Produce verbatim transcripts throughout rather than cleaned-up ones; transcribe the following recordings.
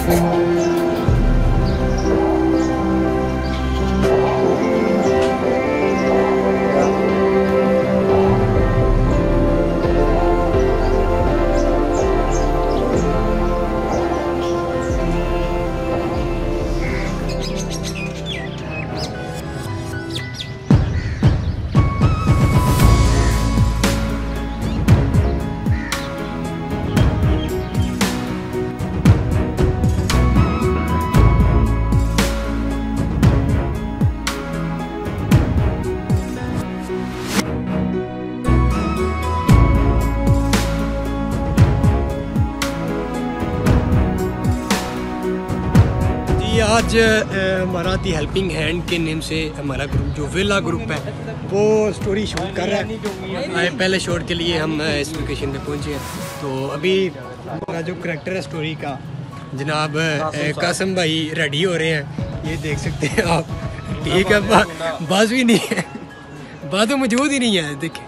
आज हमारा the helping hand के नेम से हमारा ग्रुप जो विला ग्रुप है वो स्टोरी शूट कर रहा है। पहले शॉट के लिए हम इस लोकेशन पे पहुंचे हैं, तो अभी हमारा जो करैक्टर है स्टोरी का जनाब कासम भाई रेडी हो रहे हैं, ये देख सकते हैं आप। ठीक है, बा, बाज भी नहीं है, बात तो मौजूद ही नहीं है। देखिए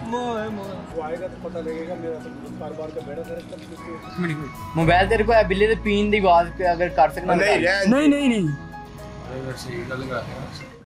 मोबाइल तेरे को है बिल्ली ते पीन दी आवाज पे अगर कर सकना नहीं नहीं नहीं, नहीं।